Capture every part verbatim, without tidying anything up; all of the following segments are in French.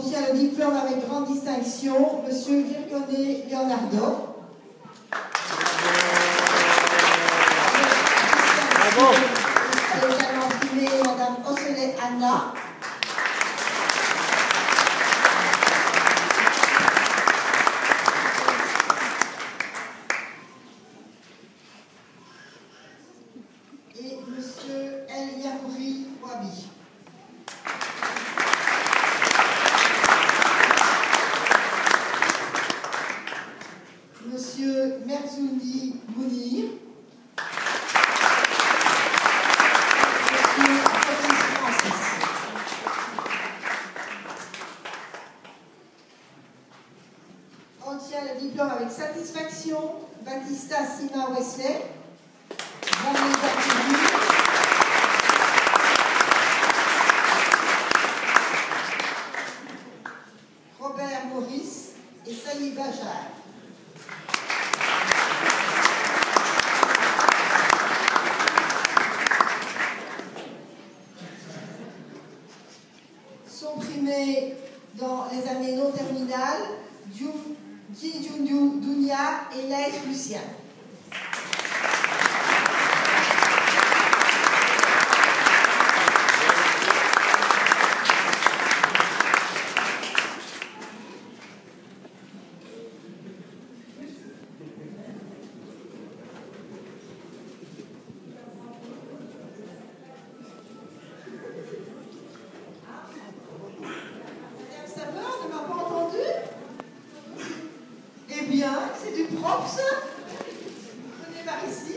obtient le diplôme avec grande distinction, Monsieur Virgone Leonardo. Bravo. Elle est également primée Madame Osselet Anna. Et Monsieur El Yamouri Wabi. Monsieur Merzouni Mounir. Monsieur Francis Francis. Obtient le diplôme avec satisfaction Batista Sima Wesley. Vanessa Koubi. Robert Maurice et Sally Bajar. Sont primés dans les années non terminales Ji Junju Dunia et Laïs Lucien. Eh bien, c'est du propre, ça. Venez par ici.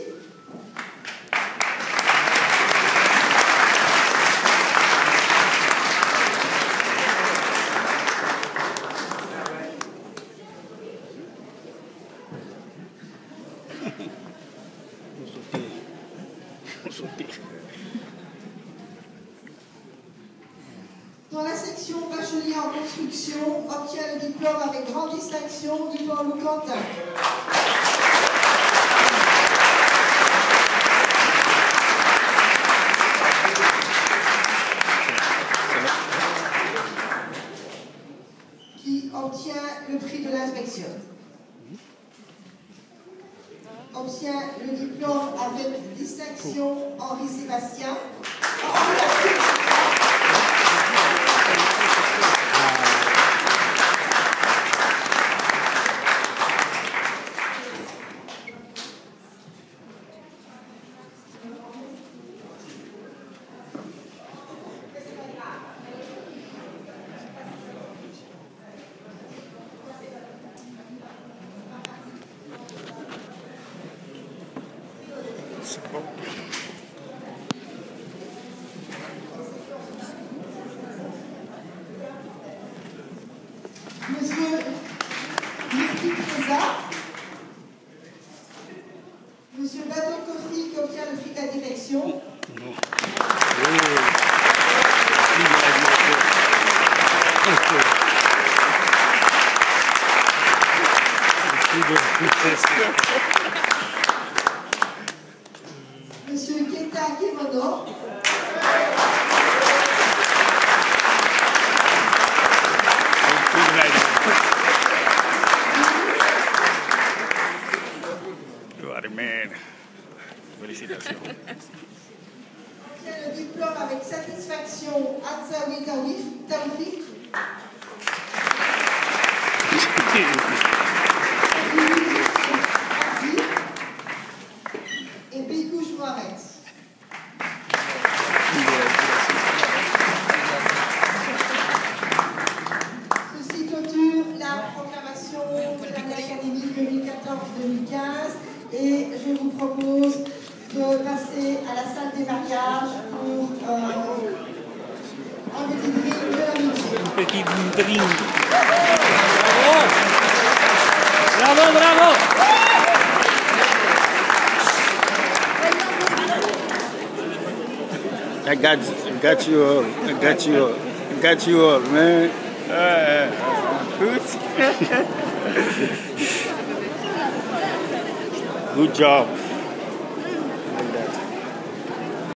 Dans la section bachelier en construction, obtient le diplôme avec grande distinction du Port Loucantin. Qui obtient le prix de l'inspection. Obtient le diplôme avec distinction Henri Sébastien. Monsieur Murphy Préza, Monsieur Badon Kofi qui obtient le prix de la direction. Monsieur Keta Kemono. Félicitations. Obtient le diplôme avec satisfaction Adzawi Taoufik. Et Bikouche Mohamed. Ceci clôture la proclamation de l'année académique deux mille quatorze deux mille quinze et je vous propose de passer à la salle des mariages pour euh, un petit drink de l'amitié. Un petit drink. Bravo, bravo. I got, I got you all. I got you all. I got you all, man. Uh, good. Good job.